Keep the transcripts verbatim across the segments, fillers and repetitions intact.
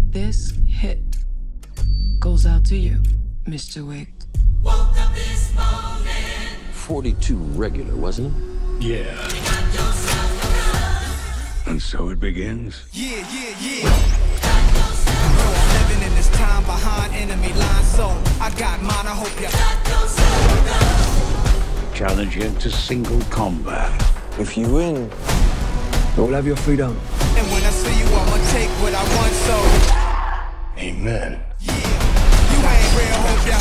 This hit goes out to you, Mister Wick. Woke up this morning. forty-two regular, wasn't it? Yeah. And so it begins. Yeah, yeah, yeah. Yo, I'm living in this time behind enemy lines, so I got mine. I hope you Challenge you to single combat. If you win, you'll have your freedom. And when I see you, I'ma take what I want, so Amen. yeah. You ain't real, hope ya.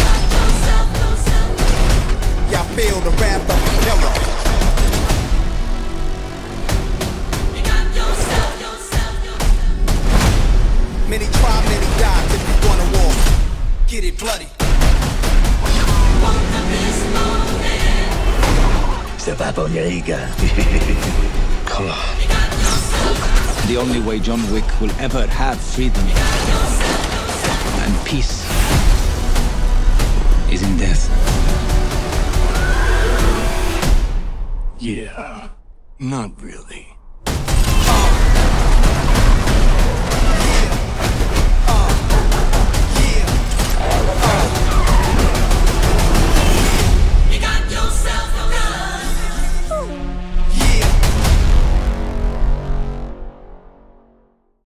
Y'all feel the wrath of the killer. Many try, many die, if you wanna war. Get it bloody. Step up on your ego. Come on. The only way John Wick will ever have freedom and peace is in death. Yeah. Not really.